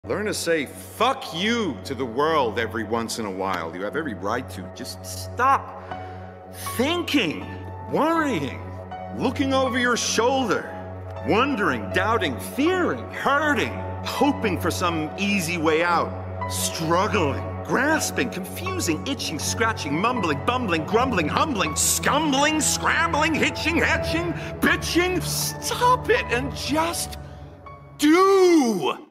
Learn to say fuck you to the world every once in a while. You have every right to. Just stop thinking, worrying, looking over your shoulder, wondering, doubting, fearing, hurting, hoping for some easy way out, struggling, grasping, confusing, itching, scratching, mumbling, bumbling, grumbling, humbling, scumbling, scrambling, hitching, hatching, bitching. Stop it and just do.